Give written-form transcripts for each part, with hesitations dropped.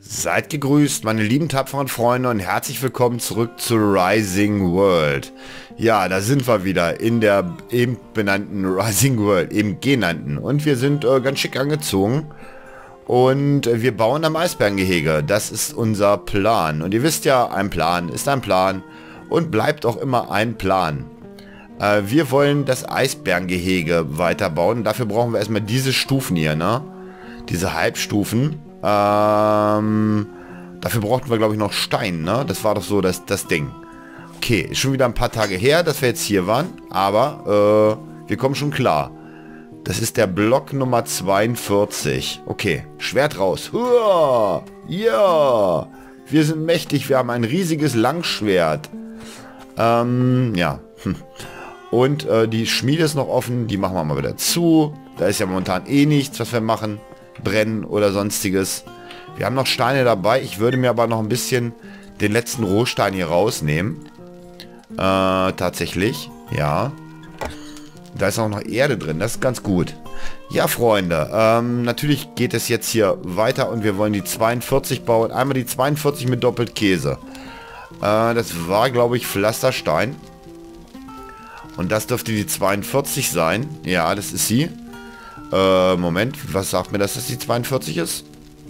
Seid gegrüßt, meine lieben tapferen Freunde, und herzlich willkommen zurück zu Rising World. Ja, da sind wir wieder in der eben benannten Rising World, eben genannten. Und wir sind ganz schick angezogen. Und wir bauen am Eisbärengehege. Das ist unser Plan. Und ihr wisst ja, ein Plan ist ein Plan und bleibt auch immer ein Plan. Wir wollen das Eisbärengehege weiterbauen. Dafür brauchen wir erstmal diese Stufen hier, ne? Diese Halbstufen. Dafür brauchten wir, glaube ich, noch Stein, ne? Das war doch so das Ding. Okay, ist schon wieder ein paar Tage her, dass wir jetzt hier waren. Aber wir kommen schon klar. Das ist der Block Nummer 42. Okay, Schwert raus. Huah! Ja! Wir sind mächtig, wir haben ein riesiges Langschwert. Ja. Und die Schmiede ist noch offen, die machen wir mal wieder zu. Da ist ja momentan eh nichts, was wir machen. Brennen oder sonstiges. Wir haben noch Steine dabei. Ich würde mir aber noch ein bisschen den letzten Rohstein hier rausnehmen. Tatsächlich. Ja. Da ist auch noch Erde drin. Das ist ganz gut. Ja, Freunde. Natürlich geht es jetzt hier weiter und wir wollen die 42 bauen. Einmal die 42 mit doppelt Käse. Das war, glaube ich, Pflasterstein. Und das dürfte die 42 sein. Ja, das ist sie. Moment, was sagt mir, dass das die 42 ist?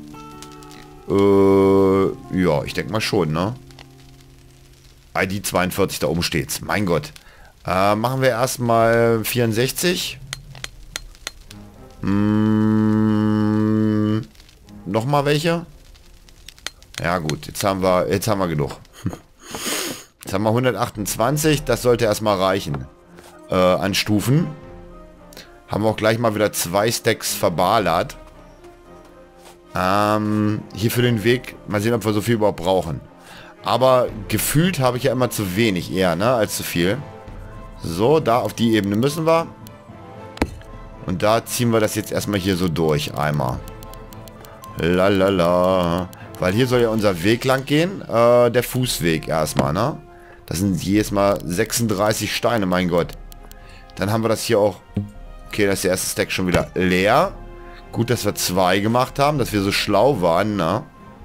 Ja, ich denke mal schon, ne? ID 42, da oben steht's. Mein Gott. Machen wir erstmal 64. Nochmal welche? Ja gut, jetzt haben wir genug. Jetzt haben wir 128, das sollte erstmal reichen. An Stufen. Haben wir auch gleich mal wieder 2 Stacks verballert. Hier für den Weg. Mal sehen, ob wir so viel überhaupt brauchen. Aber gefühlt habe ich ja immer zu wenig eher, ne, als zu viel. So, da auf die Ebene müssen wir. Und da ziehen wir das jetzt erstmal hier so durch. Einmal. Lalala. Weil hier soll ja unser Weg lang gehen. Der Fußweg erstmal, ne? Das sind jedes Mal 36 Steine, mein Gott. Dann haben wir das hier auch... Okay, das ist der erste Stack schon wieder leer. Gut, dass wir 2 gemacht haben, dass wir so schlau waren, ne?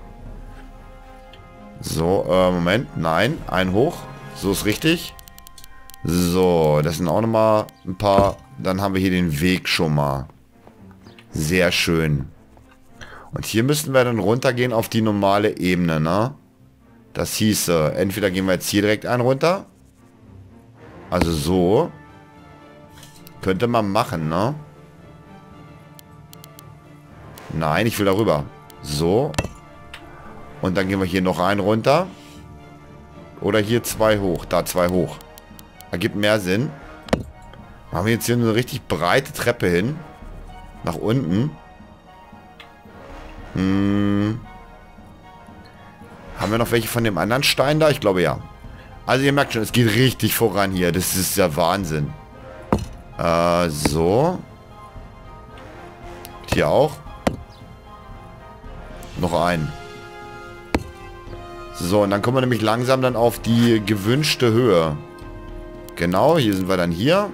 So, Moment. Nein, ein hoch. So ist richtig. So, das sind auch nochmal ein paar. Dann haben wir hier den Weg schon mal. Sehr schön. Und hier müssten wir dann runtergehen auf die normale Ebene, ne? Das hieße, entweder gehen wir jetzt hier direkt einen runter. Also so. Könnte man machen, ne? Nein, ich will darüber. So. Und dann gehen wir hier noch einen runter. Oder hier 2 hoch. Da 2 hoch. Ergibt mehr Sinn. Machen wir jetzt hier eine richtig breite Treppe hin. Nach unten. Haben wir noch welche von dem anderen Stein da? Ich glaube ja. Also ihr merkt schon, es geht richtig voran hier. Das ist ja Wahnsinn. So. Hier auch. Noch einen. So, und dann kommen wir nämlich langsam dann auf die gewünschte Höhe. Genau, hier sind wir dann hier.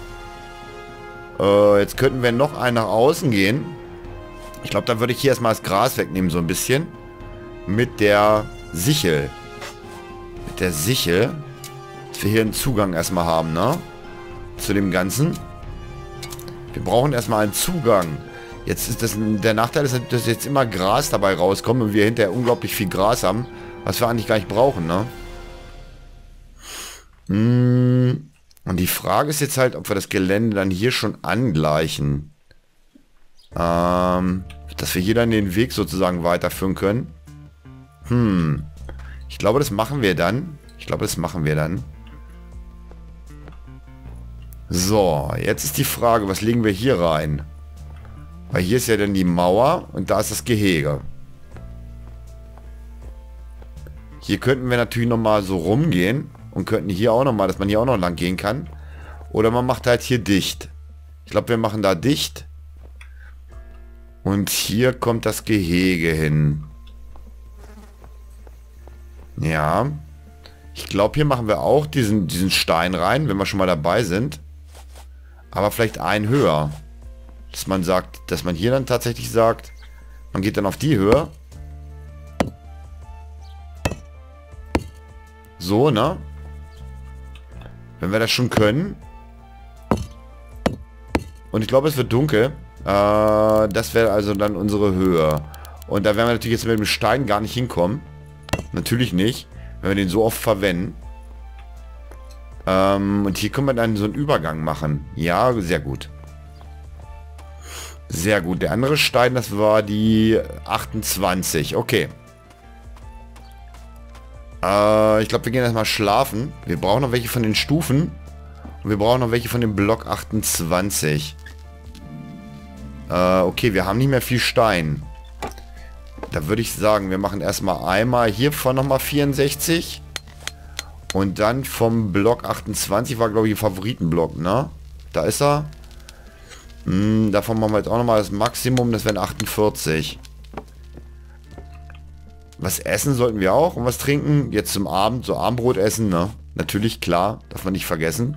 Jetzt könnten wir noch einen nach außen gehen. Ich glaube, da würde ich hier erstmal das Gras wegnehmen, so ein bisschen. Mit der Sichel. Mit der Sichel. Dass wir hier einen Zugang erstmal haben, ne? Zu dem Ganzen. Wir brauchen erstmal einen Zugang. Jetzt ist das der Nachteil, ist, dass jetzt immer Gras dabei rauskommt und wir hinterher unglaublich viel Gras haben, was wir eigentlich gar nicht brauchen, ne? Und die Frage ist jetzt halt, ob wir das Gelände dann hier schon angleichen. Dass wir hier dann den Weg sozusagen weiterführen können. Ich glaube, das machen wir dann. So, jetzt ist die Frage, was legen wir hier rein? Weil hier ist ja dann die Mauer und da ist das Gehege. Hier könnten wir natürlich nochmal so rumgehen und könnten hier auch nochmal, dass man hier auch noch lang gehen kann. Oder man macht halt hier dicht. Ich glaube, wir machen da dicht. Und hier kommt das Gehege hin. Ja. Ich glaube, hier machen wir auch diesen Stein rein, wenn wir schon mal dabei sind. Aber vielleicht einen höher. Dass man sagt, dass man hier dann tatsächlich sagt, man geht dann auf die Höhe So, ne? Wenn wir das schon können. Und ich glaube, es wird dunkel. Das wäre also dann unsere Höhe. Und da werden wir natürlich jetzt mit dem Stein gar nicht hinkommen. Natürlich nicht, wenn wir den so oft verwenden. Und hier können wir dann so einen Übergang machen. Ja, sehr gut. Sehr gut. Der andere Stein, das war die 28. Okay. Ich glaube, wir gehen erstmal schlafen. Wir brauchen noch welche von den Stufen. Und wir brauchen noch welche von dem Block 28. Okay, wir haben nicht mehr viel Stein. Da würde ich sagen, wir machen erstmal einmal hiervon nochmal 64. Und dann vom Block 28 war, glaube ich, ein Favoritenblock, ne? Da ist er. Davon machen wir jetzt auch nochmal das Maximum, das wären 48. Was essen sollten wir auch und was trinken? Jetzt zum Abend, so Abendbrot essen, ne? Natürlich, klar, darf man nicht vergessen.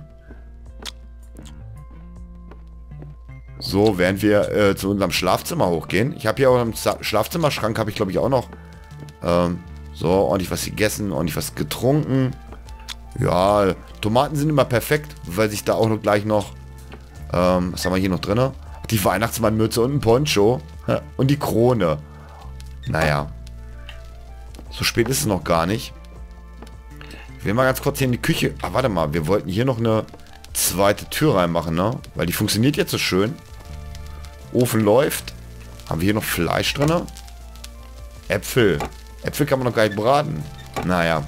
So, während wir zu unserem Schlafzimmer hochgehen. Ich habe hier auch im Schlafzimmerschrank, habe ich glaube ich auch noch so ordentlich was gegessen, ordentlich was getrunken. Ja, Tomaten sind immer perfekt, weil sich da auch noch gleich noch, was haben wir hier noch drin? Die Weihnachtsmannmütze und ein Poncho und die Krone. Naja, so spät ist es noch gar nicht. Ich will mal ganz kurz hier in die Küche. Ah, warte mal, wir wollten hier noch eine zweite Tür reinmachen, ne? Weil die funktioniert jetzt so schön. Ofen läuft. Haben wir hier noch Fleisch drin? Äpfel. Äpfel kann man noch gar nicht braten. Naja.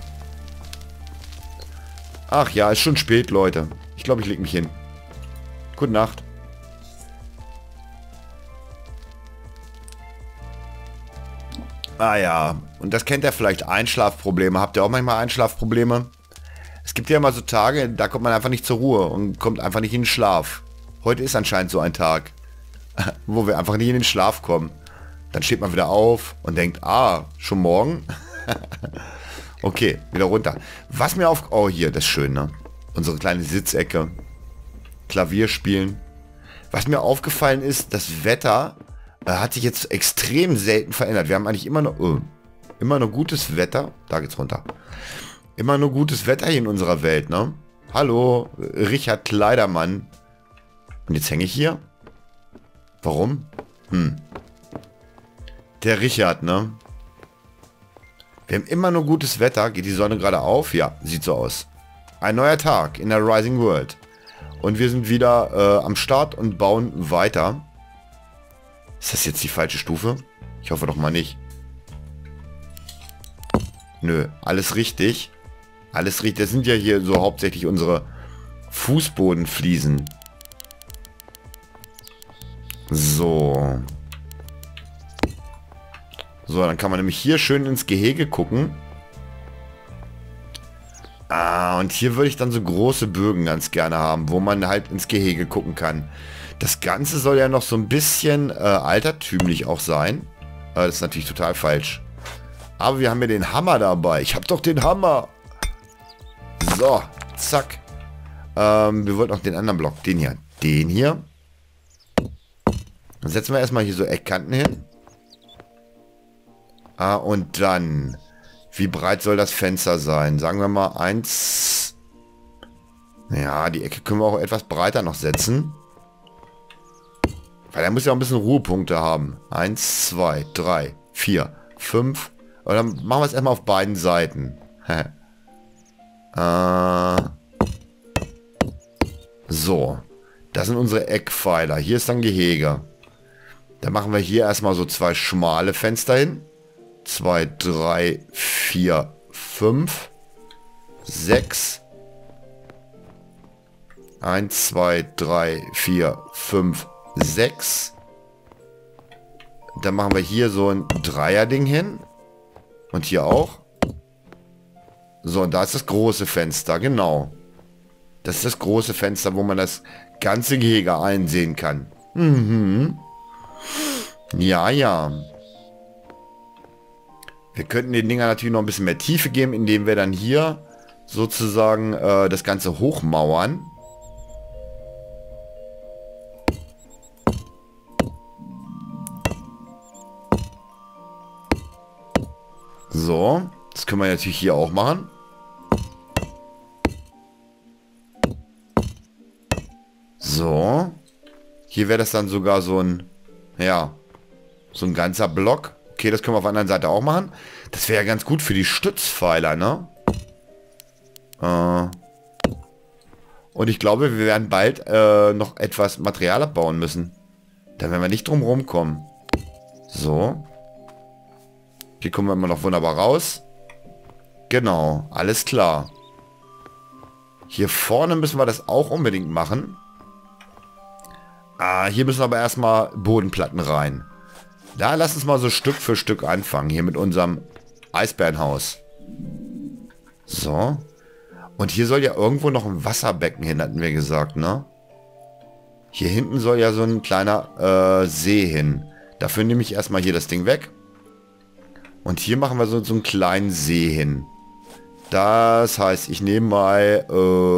Ach ja, ist schon spät, Leute. Ich glaube, ich lege mich hin. Gute Nacht. Ah ja, und das kennt ihr vielleicht, Einschlafprobleme. Habt ihr auch manchmal Einschlafprobleme? Es gibt ja immer so Tage, da kommt man einfach nicht zur Ruhe und kommt einfach nicht in den Schlaf. Heute ist anscheinend so ein Tag, wo wir einfach nicht in den Schlaf kommen. Dann steht man wieder auf und denkt, ah, schon morgen? Okay, wieder runter. Was mir auf... Oh, hier, das ist schön, ne? Unsere kleine Sitzecke. Klavier spielen. Was mir aufgefallen ist, das Wetter hat sich jetzt extrem selten verändert. Wir haben eigentlich immer nur gutes Wetter. Da geht's runter. Immer nur gutes Wetter hier in unserer Welt, ne? Hallo, Richard Kleidermann. Und jetzt hänge ich hier. Warum? Der Richard, ne? Wir haben immer nur gutes Wetter. Geht die Sonne gerade auf? Ja, sieht so aus. Ein neuer Tag in der Rising World. Und wir sind wieder am Start und bauen weiter. Ist das jetzt die falsche Stufe? Ich hoffe doch mal nicht. Nö, alles richtig. Alles richtig. Das sind ja hier so hauptsächlich unsere Fußbodenfliesen. So. So, dann kann man nämlich hier schön ins Gehege gucken. Ah, und hier würde ich dann so große Bögen ganz gerne haben, wo man halt ins Gehege gucken kann. Das Ganze soll ja noch so ein bisschen altertümlich auch sein. Das ist natürlich total falsch. Aber wir haben ja den Hammer dabei. Ich habe doch den Hammer. So, zack. Wir wollten auch den anderen Block. Den hier. Den hier. Dann setzen wir erstmal hier so Eckkanten hin. Und dann... Wie breit soll das Fenster sein? Sagen wir mal 1... Ja, die Ecke können wir auch etwas breiter noch setzen. Weil er muss ja auch ein bisschen Ruhepunkte haben. 1, 2, 3, 4, 5. Und dann machen wir es erstmal auf beiden Seiten. So. Das sind unsere Eckpfeiler. Hier ist dann Gehege. Dann machen wir hier erstmal so 2 schmale Fenster hin. 2, 3, 4, 5, 6. 1, 2, 3, 4, 5, 6. Dann machen wir hier so ein Dreier-Ding hin. Und hier auch. So, und da ist das große Fenster, genau. Das ist das große Fenster, wo man das ganze Gehege einsehen kann. Mhm. Ja, ja. Wir könnten den Dinger natürlich noch ein bisschen mehr Tiefe geben, indem wir dann hier sozusagen das Ganze hochmauern. So, das können wir natürlich hier auch machen. Hier wäre das dann sogar so ein, ja, so ein ganzer Block. Okay, das können wir auf der anderen Seite auch machen. Das wäre ja ganz gut für die Stützpfeiler, ne? Und ich glaube, wir werden bald noch etwas Material abbauen müssen. Da werden wir nicht drum rumkommen. So. Hier kommen wir immer noch wunderbar raus. Genau, alles klar. Hier vorne müssen wir das auch unbedingt machen. Hier müssen aber erstmal Bodenplatten rein. Da lass uns mal so Stück für Stück anfangen. Hier mit unserem Eisbärenhaus. So. Und hier soll ja irgendwo noch ein Wasserbecken hin, hatten wir gesagt, ne? Hier hinten soll ja so ein kleiner See hin. Dafür nehme ich erstmal hier das Ding weg. Und hier machen wir so einen kleinen See hin. Das heißt, ich nehme mal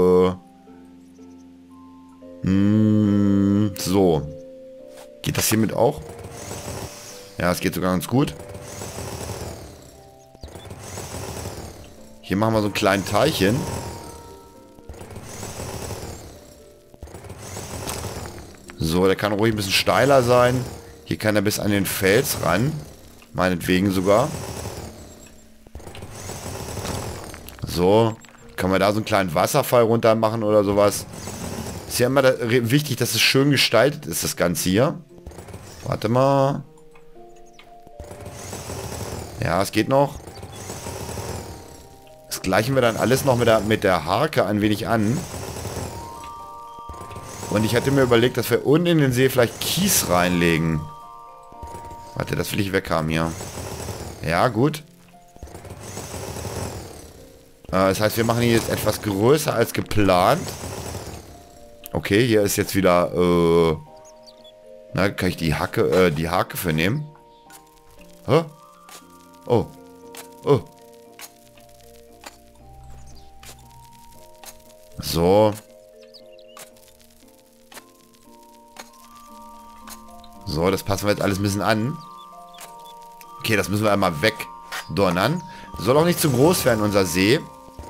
so. Geht das hiermit auch? Ja, es geht sogar ganz gut. Hier machen wir so einen kleinen Teich hin. So, der kann ruhig ein bisschen steiler sein. Hier kann er bis an den Fels ran. Meinetwegen sogar. So. Kann man da so einen kleinen Wasserfall runter machen oder sowas. Ist ja immer wichtig, dass es schön gestaltet ist, das Ganze hier. Warte mal. Ja, es geht noch. Das gleichen wir dann alles noch mit der Harke ein wenig an. Und ich hatte mir überlegt, dass wir unten in den See vielleicht Kies reinlegen. Warte, das will ich weghaben hier. Ja, gut. Das heißt, wir machen hier jetzt etwas größer als geplant. Okay, hier ist jetzt wieder... na, kann ich die Hake für nehmen? Hä? Oh. Oh. So. So, das passen wir jetzt alles ein bisschen an. Okay, das müssen wir einmal wegdonnern. Soll auch nicht zu groß werden, unser See.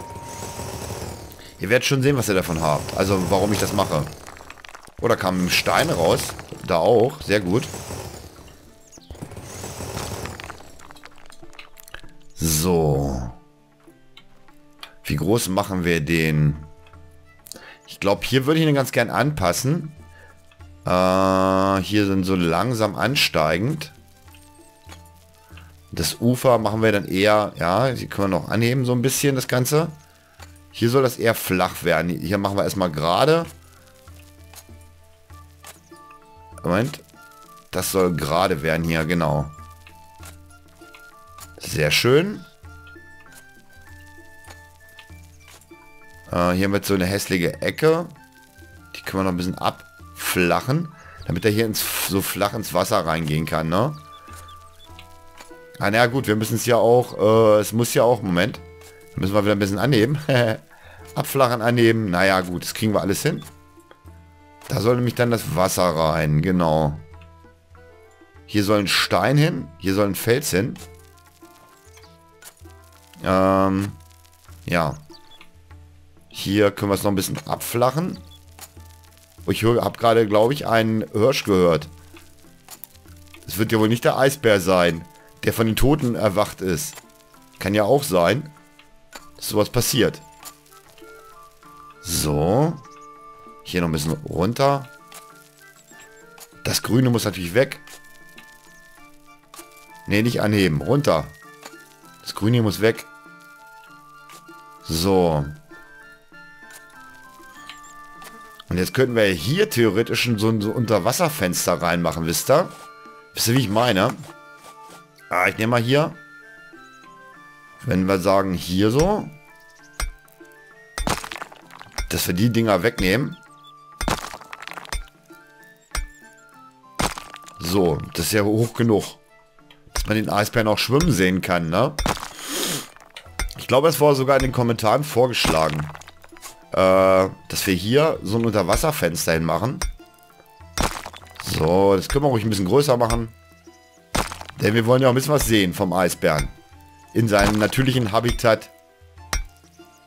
Ihr werdet schon sehen, was ihr davon habt. Also, warum ich das mache. Oder kam ein Stein raus. Da auch. Sehr gut. So. Wie groß machen wir den? Ich glaube, hier würde ich ihn ganz gern anpassen. Hier sind so langsam ansteigend. Das Ufer machen wir dann eher, ja, die können wir noch anheben so ein bisschen, das Ganze. Hier soll das eher flach werden. Hier machen wir erstmal gerade. Moment. Das soll gerade werden hier, genau. Sehr schön. Hier mit so eine hässliche Ecke. Die können wir noch ein bisschen abflachen, damit er hier so flach ins Wasser reingehen kann, ne? Ah, naja, gut, wir müssen es ja auch, es muss ja auch, Moment. Müssen wir wieder ein bisschen anheben. Abflachen, anheben. Naja, gut, das kriegen wir alles hin. Da soll nämlich dann das Wasser rein, genau. Hier soll ein Stein hin. Hier soll ein Fels hin. Ja. Hier können wir es noch ein bisschen abflachen. Ich habe gerade, glaube ich, einen Hirsch gehört. Es wird ja wohl nicht der Eisbär sein, der von den Toten erwacht ist. Kann ja auch sein, dass sowas passiert. So. Hier noch ein bisschen runter. Das Grüne muss natürlich weg. Ne, nicht anheben. Runter. Das Grüne muss weg. So. Und jetzt könnten wir hier theoretisch so ein Unterwasserfenster reinmachen, wisst ihr? Wisst ihr, wie ich meine? Ich nehme mal hier. Wenn wir sagen, hier so. Dass wir die Dinger wegnehmen. So, das ist ja hoch genug. Dass man den Eisbären auch schwimmen sehen kann, ne? Ich glaube, es war sogar in den Kommentaren vorgeschlagen. Dass wir hier so ein Unterwasserfenster hinmachen. So, das können wir ruhig ein bisschen größer machen. Denn wir wollen ja auch ein bisschen was sehen vom Eisbären. In seinem natürlichen Habitat.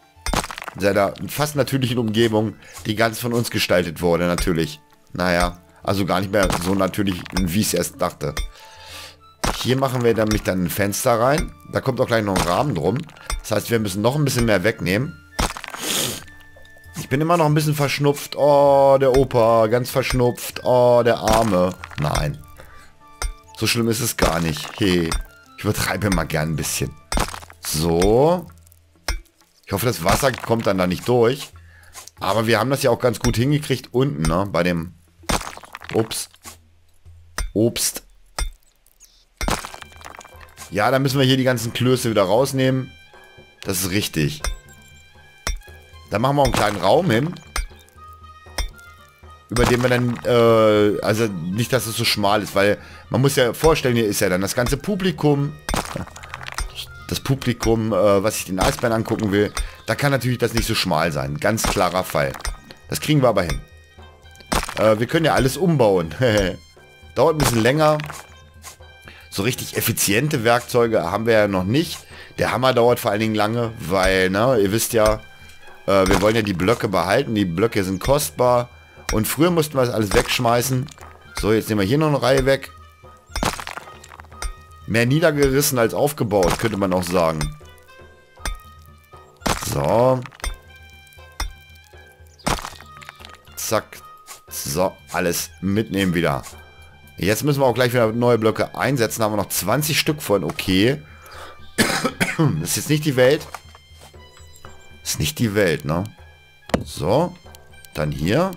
In seiner fast natürlichen Umgebung, die ganz von uns gestaltet wurde, natürlich. Naja, Also gar nicht mehr so natürlich, wie ich es erst dachte. Hier machen wir nämlich dann ein Fenster rein. Da kommt auch gleich noch ein Rahmen drum. Das heißt, wir müssen noch ein bisschen mehr wegnehmen. Ich bin immer noch ein bisschen verschnupft. Oh, der Opa, ganz verschnupft. Oh, der Arme. Nein. So schlimm ist es gar nicht. Hey, ich übertreibe mal gern ein bisschen. So. Ich hoffe, das Wasser kommt dann da nicht durch. Aber wir haben das ja auch ganz gut hingekriegt unten, ne? Bei dem Obst. Ja, dann müssen wir hier die ganzen Klöße wieder rausnehmen. Das ist richtig. Dann machen wir auch einen kleinen Raum hin. Über den wir dann, also nicht, dass es so schmal ist, weil man muss ja vorstellen, hier ist ja dann das ganze Publikum. Das Publikum, was sich den Eisbären angucken will. Da kann natürlich das nicht so schmal sein. Ganz klarer Fall. Das kriegen wir aber hin. Wir können ja alles umbauen. Dauert ein bisschen länger. So richtig effiziente Werkzeuge haben wir ja noch nicht. Der Hammer dauert vor allen Dingen lange, weil, ne, ihr wisst ja, wir wollen ja die Blöcke behalten. Die Blöcke sind kostbar. Und früher mussten wir das alles wegschmeißen. So, jetzt nehmen wir hier noch eine Reihe weg. Mehr niedergerissen als aufgebaut, könnte man auch sagen. So. Zack. So, alles mitnehmen wieder. Jetzt müssen wir auch gleich wieder neue Blöcke einsetzen. Haben wir noch 20 Stück von. Okay. Das ist jetzt nicht die Welt. Das ist nicht die Welt, ne? So. Dann hier.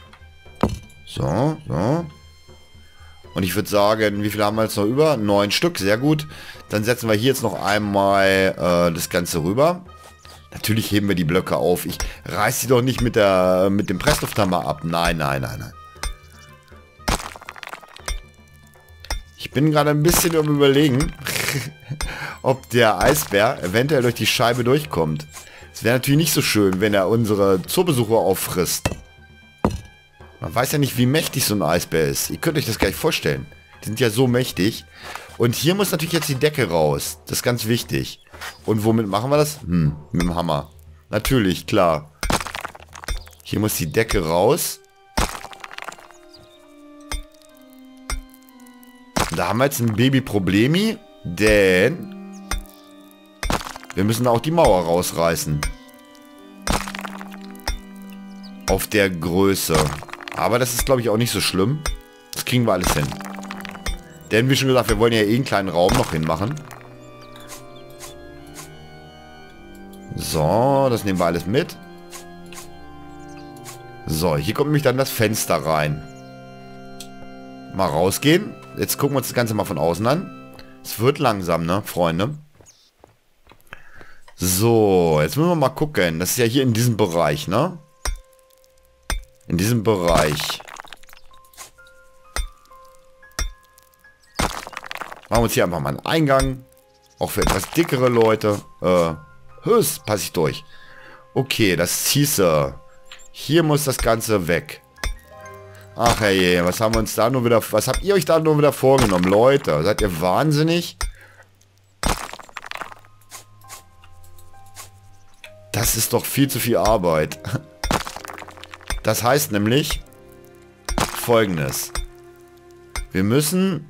So, so. Und ich würde sagen, wie viele haben wir jetzt noch über? 9 Stück, sehr gut. Dann setzen wir hier jetzt noch einmal das Ganze rüber. Natürlich heben wir die Blöcke auf. Ich reiß die doch nicht mit dem Presslufthammer ab. Nein, nein, nein, nein. Ich bin gerade ein bisschen am Überlegen, ob der Eisbär eventuell durch die Scheibe durchkommt. Es wäre natürlich nicht so schön, wenn er unsere Zoobesucher auffrisst. Man weiß ja nicht, wie mächtig so ein Eisbär ist. Ihr könnt euch das gar nicht vorstellen. Die sind ja so mächtig. Und hier muss natürlich jetzt die Decke raus. Das ist ganz wichtig. Und womit machen wir das? Mit dem Hammer. Natürlich, klar. Hier muss die Decke raus. Da haben wir jetzt ein Baby-Problemi, denn wir müssen auch die Mauer rausreißen. Auf der Größe. Aber das ist, glaube ich, auch nicht so schlimm. Das kriegen wir alles hin. Denn wie schon gesagt, wir wollen ja eh einen kleinen Raum noch hinmachen. So, das nehmen wir alles mit. So, hier kommt nämlich dann das Fenster rein. Mal rausgehen. Jetzt gucken wir uns das Ganze mal von außen an. Es wird langsam, ne, Freunde? So, jetzt müssen wir mal gucken. Das ist ja hier in diesem Bereich, ne? In diesem Bereich. Machen wir uns hier einfach mal einen Eingang. Auch für etwas dickere Leute. Höchst passe ich durch. Okay, das hieße. Hier muss das Ganze weg. Ach hey, was haben wir uns da nur wieder... Was habt ihr euch da nur wieder vorgenommen, Leute? Seid ihr wahnsinnig? Das ist doch viel zu viel Arbeit. Das heißt nämlich Folgendes. Wir müssen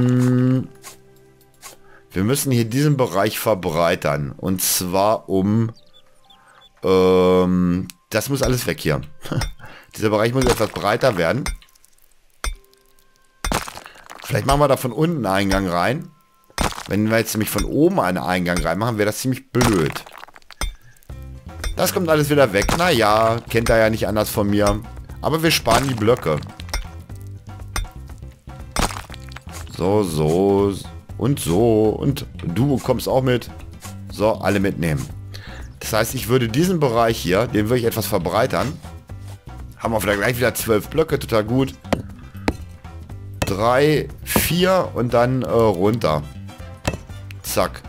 hier diesen Bereich verbreitern. Und zwar um... das muss alles weg hier. Dieser Bereich muss etwas breiter werden. Vielleicht machen wir da von unten einen Eingang rein. Wenn wir jetzt nämlich von oben einen Eingang reinmachen, wäre das ziemlich blöd. Das kommt alles wieder weg. Naja, kennt er ja nicht anders von mir. Aber wir sparen die Blöcke. So, so. Und so. Und du kommst auch mit. So, alle mitnehmen. Das heißt, ich würde diesen Bereich hier, den würde ich etwas verbreitern. Haben wir vielleicht gleich wieder 12 Blöcke, total gut. 3, 4 und dann runter. Zack.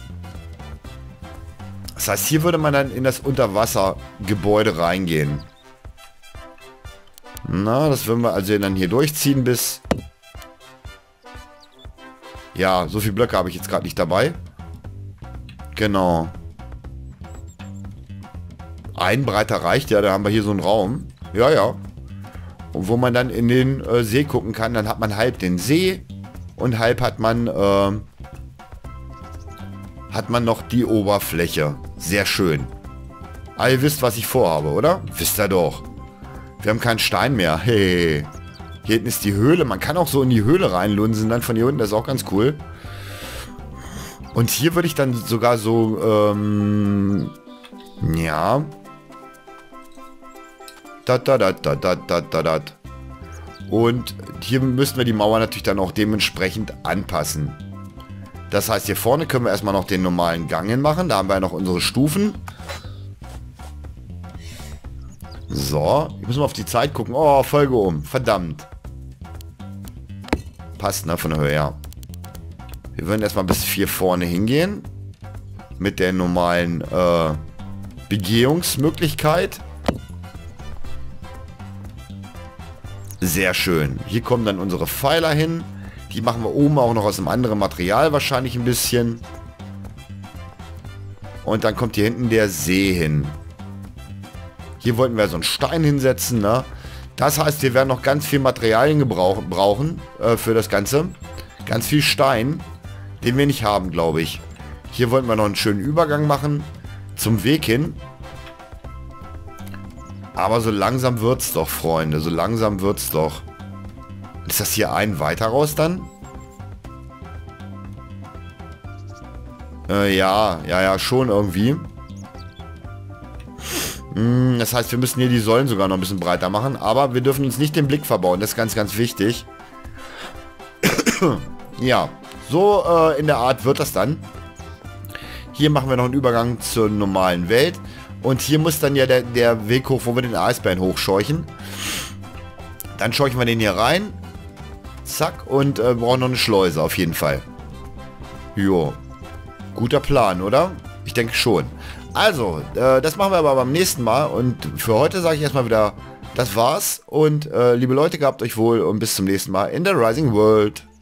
Das heißt, hier würde man dann in das Unterwassergebäude reingehen. Na, das würden wir also dann hier durchziehen bis... Ja, so viele Blöcke habe ich jetzt gerade nicht dabei. Genau. Ein breiter reicht, ja, da haben wir hier so einen Raum. Ja, ja. wo man dann in den See gucken kann. Dann hat man halb den See und halb hat man noch die Oberfläche. Sehr schön. Aber ihr wisst, was ich vorhabe, oder? Wisst ihr doch. Wir haben keinen Stein mehr. Hey. Hier hinten ist die Höhle. Man kann auch so in die Höhle reinlunsen. Dann von hier unten. Das ist auch ganz cool. Und hier würde ich dann sogar so, ja. Und hier müssen wir die Mauer natürlich dann auch dementsprechend anpassen. Das heißt, hier vorne können wir erstmal noch den normalen Gang hinmachen. Da haben wir ja noch unsere Stufen. So, hier müssen wir auf die Zeit gucken. Oh, Folge um. Verdammt. Passt, ne, von der Höhe her. Wir würden erstmal bis hier vorne hingehen. Mit der normalen Begehungsmöglichkeit. Sehr schön. Hier kommen dann unsere Pfeiler hin. Die machen wir oben auch noch aus einem anderen Material wahrscheinlich ein bisschen. Und dann kommt hier hinten der See hin. Hier wollten wir so einen Stein hinsetzen, ne? Das heißt, wir werden noch ganz viel Materialien brauchen für das Ganze. Ganz viel Stein, den wir nicht haben, glaube ich. Hier wollten wir noch einen schönen Übergang machen zum Weg hin. Aber so langsam wird's doch, Freunde. So langsam wird's doch. Ist das hier ein weiter raus dann? Ja, schon irgendwie. Das heißt, wir müssen hier die Säulen sogar noch ein bisschen breiter machen. Aber wir dürfen uns nicht den Blick verbauen. Das ist ganz, ganz wichtig. Ja, so in der Art wird das dann. Hier machen wir noch einen Übergang zur normalen Welt. Und hier muss dann ja der Weg hoch, wo wir den Eisbären hochscheuchen. Dann scheuchen wir den hier rein. Zack. Und brauchen noch eine Schleuse auf jeden Fall. Jo. Guter Plan, oder? Ich denke schon. Also, das machen wir aber beim nächsten Mal. Und für heute sage ich erstmal wieder, das war's. Und liebe Leute, gehabt euch wohl und bis zum nächsten Mal in der Rising World.